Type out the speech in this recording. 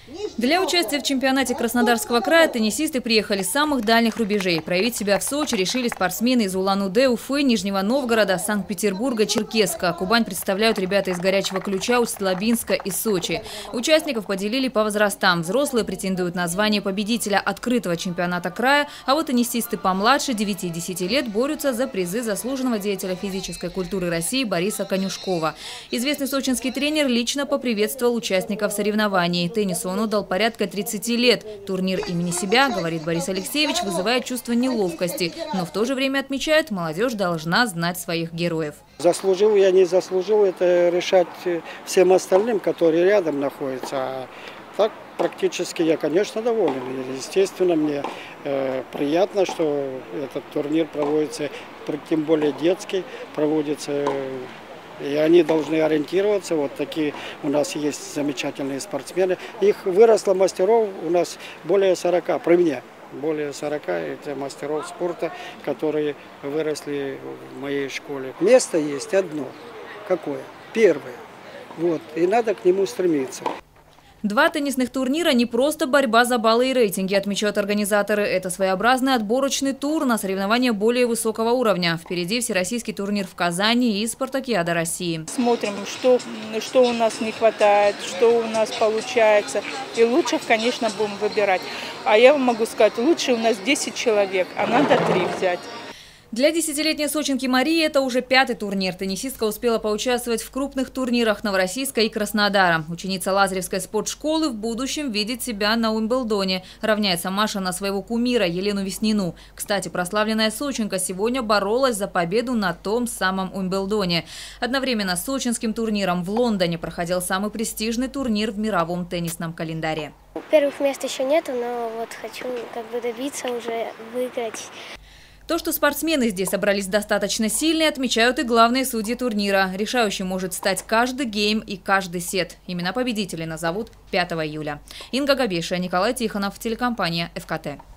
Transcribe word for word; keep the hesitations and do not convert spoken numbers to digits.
Для участия в чемпионате Краснодарского края теннисисты приехали с самых дальних рубежей. Проявить себя в Сочи решили спортсмены из Улан-Удэ, Уфы, Нижнего Новгорода, Санкт-Петербурга, Черкесска. Кубань представляют ребята из Горячего Ключа, Усть-Лабинска и Сочи. Участников поделили по возрастам. Взрослые претендуют на звание победителя открытого чемпионата края, а вот теннисисты помладше девяти-десяти лет борются за призы заслуженного деятеля физической культуры России Бориса Конюшкова. Известный сочинский тренер лично поприветствовал участников соревнований. Теннису он отдал порядка тридцати лет. Турнир имени себя, говорит Борис Алексеевич, вызывает чувство неловкости. Но в то же время отмечает, молодежь должна знать своих героев. Заслужил я, не заслужил, это решать всем остальным, которые рядом находятся. А так практически я, конечно, доволен. Естественно, мне э, приятно, что этот турнир проводится, тем более детский, проводится. И они должны ориентироваться. Вот такие у нас есть замечательные спортсмены. Их выросло мастеров у нас более сорока, при мне. Более сорока это мастеров спорта, которые выросли в моей школе. Место есть одно. Какое? Первое. Вот. И надо к нему стремиться. Два теннисных турнира – не просто борьба за баллы и рейтинги, отмечают организаторы. Это своеобразный отборочный тур на соревнования более высокого уровня. Впереди всероссийский турнир в Казани и Спартакиада России. Смотрим, что, что у нас не хватает, что у нас получается. И лучших, конечно, будем выбирать. А я вам могу сказать, лучше у нас десять человек, а надо три взять. Для десятилетней сочинки Марии это уже пятый турнир. Теннисистка успела поучаствовать в крупных турнирах Новороссийска и Краснодара. Ученица Лазаревской спортшколы в будущем видит себя на Уимблдоне. Равняется Маша на своего кумира Елену Веснину. Кстати, прославленная сочинка сегодня боролась за победу на том самом Уимблдоне. Одновременно с сочинским турниром в Лондоне проходил самый престижный турнир в мировом теннисном календаре. Первых мест еще нету, но вот хочу как бы добиться, уже выиграть. То, что спортсмены здесь собрались достаточно сильные, отмечают и главные судьи турнира. Решающим может стать каждый гейм и каждый сет. Имена победителей назовут пятого июля. Инга Габеша, Николай Тихонов, телекомпания эф ка тэ.